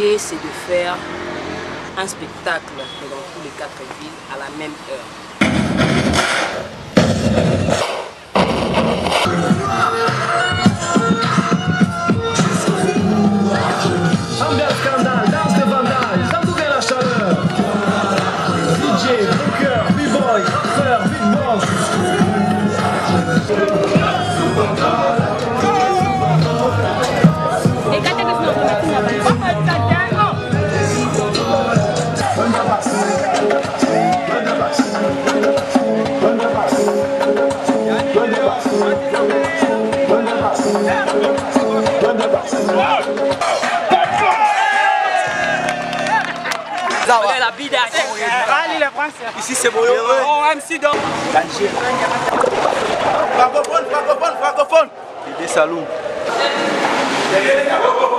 projet, c'est de faire un spectacle dans tous les 4 villes à la même heure. Ambiance scandale, danse de vandale, j'entourais la chaleur. DJ, booker, b-boy, rappeur, beatbox. La bide Ici c'est Moyo. Oh, MC donc. Francophone. Des Saloum.